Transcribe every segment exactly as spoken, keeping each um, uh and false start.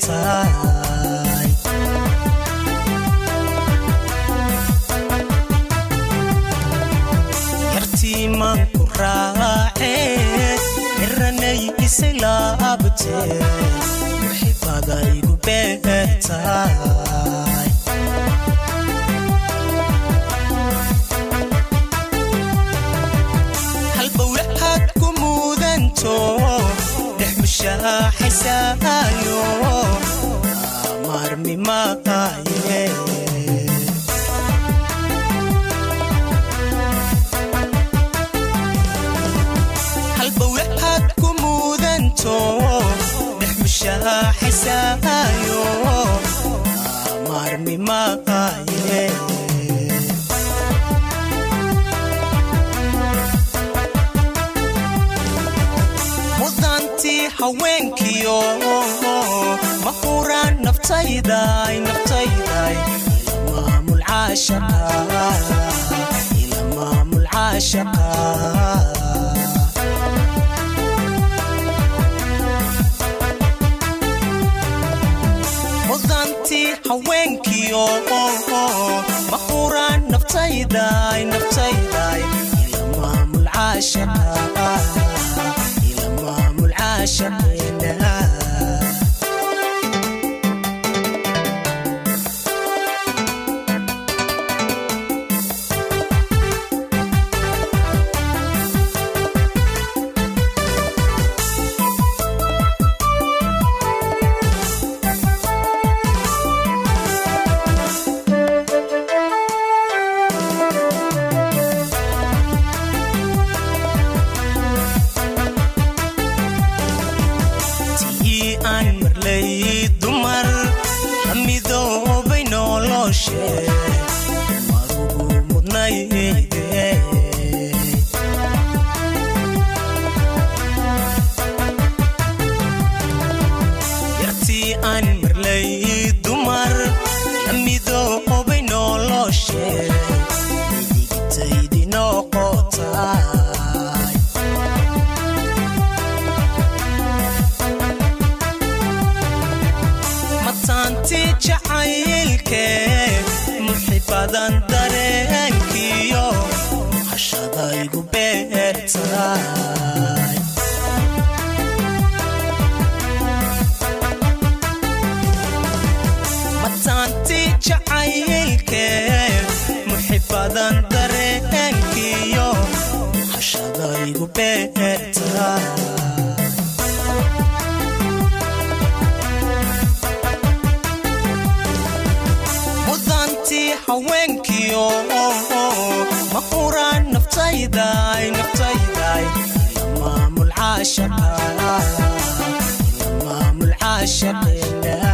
beertay yartii maan ku raacay iranay islaabtay muhibbada igu beertay حسايو مرمي ماي هالبوحاتكم وذنتو نحمشا حسايو مرمي ماي haweenkiyo maquran naftayday naftayday maamul aashaqa ila maamul aashaqa mudanti haweenkiyo maquran naftayday naftayday ila maamul aashaqa عاشقنا dumar amido bayno loo sheeg marugu mudnayde yartii aan marlay dumar amido bayno loo sheeg digitaydi noqotay جعيلك محباً درينكيو حشاداي قبيرتاي متانتي جعيلك محباً درينكيو حشاداي قبيرتاي haweenkiyo maquran naftayday naftayday maamul aashaqa maamul aashaqa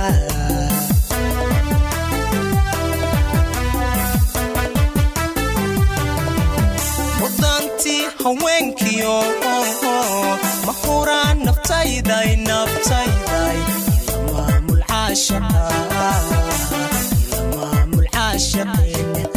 mudanti haweenkiyo maquran naftayday naftayday maamul aashaqa عاشقين